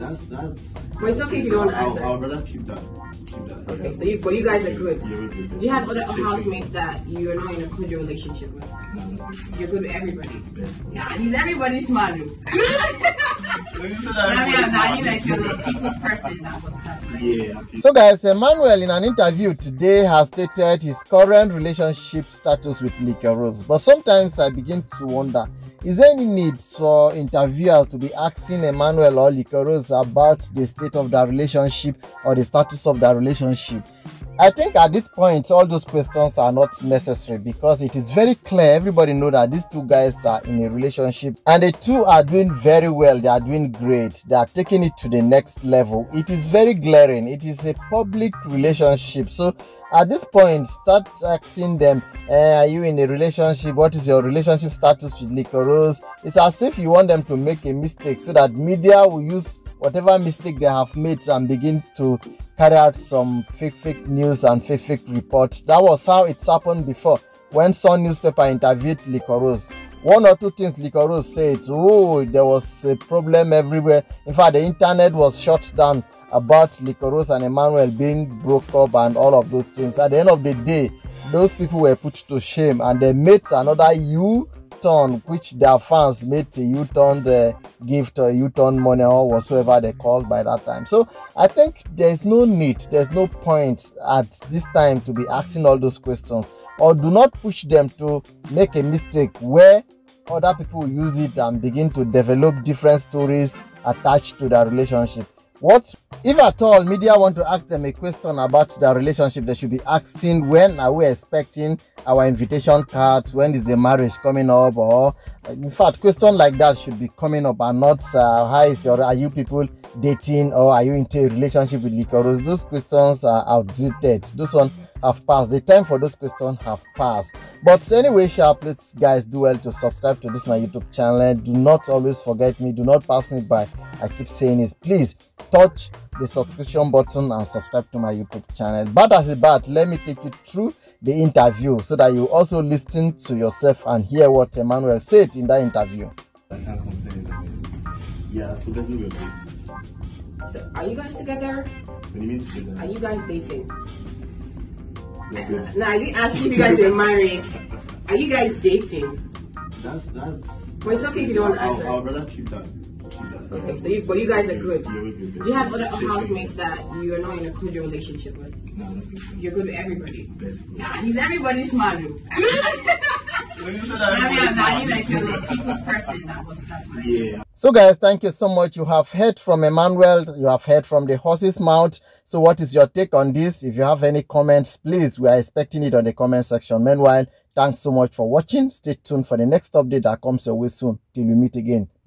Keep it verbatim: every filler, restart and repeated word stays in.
That's that's. But it's okay if you don't want to answer. I'll, I'll rather keep that. Keep that. Okay, so you, but you guys are good. Yeah, we're good. Do you have other housemates that you're not in a cordial relationship with? No, no, no. You're good with everybody. Best. Yeah, he's everybody's smart. When you say that, I mean, everybody's now you smart. like you're the people's person that was class. Yeah. So guys, Emmanuel in an interview today has stated his current relationship status with Liquorose. But sometimes I begin to wonder, is there any need for interviewers to be asking Emmanuel or Liquorose about the state of their relationship or the status of their relationship? I think at this point, all those questions are not necessary because it is very clear. Everybody knows that these two guys are in a relationship and the two are doing very well. They are doing great. They are taking it to the next level. It is very glaring. It is a public relationship. So at this point, start asking them, eh, are you in a relationship? What is your relationship status with Liquorose? It's as if you want them to make a mistake so that media will use whatever mistake they have made and begin to carry out some fake fake news and fake fake reports. That was how it's happened before when Sun newspaper interviewed Liquorose. One or two things Liquorose said, oh, there was a problem everywhere. In fact, the internet was shut down about Liquorose and Emmanuel being broke up and all of those things. At the end of the day, those people were put to shame and they made another U turn, which their fans made a U-turn uh, gift or U-turn money or whatsoever they called by that time. So I think there's no need, there's no point at this time to be asking all those questions, or do not push them to make a mistake where other people use it and begin to develop different stories attached to their relationship. What if at all media want to ask them a question about their relationship, they should be asking, when are we expecting our invitation cards, when is the marriage coming up, or in fact question like that should be coming up and not uh, how is your, are you people dating, or are you into a relationship with Liquorose? Those questions are outdated. Those ones have passed. The time for those questions have passed. But anyway, sha, please guys do well to subscribe to this my YouTube channel. Do not always forget me, do not pass me by. I keep saying this, please touch the subscription button and subscribe to my YouTube channel. But as a bat, let me take you through the interview so that you also listen to yourself and hear what Emmanuel said in that interview. I can't complain. Yeah, so let's move on. So, are you guys together? What do you mean together? Are you guys dating? Yeah, Nah, I didn't ask if you guys were married. Are you guys dating? That's that's. But it's okay if you don't want to I'll, answer. I'll rather keep that. Okay, so you, but you guys are good. Yeah, we're good. Do you have other housemates that you're not in a cordial relationship with? No, no, no. You're good with everybody. Best. Yeah, he's everybody's smart. When you say that, I mean, everybody's now you smart. like you're the people's person that was class. Yeah. So guys, thank you so much. You have heard from Emmanuel, you have heard from the horse's mouth. So what is your take on this? If you have any comments, please, we are expecting it on the comment section. Meanwhile, thanks so much for watching. Stay tuned for the next update that comes your way soon. Till we meet again.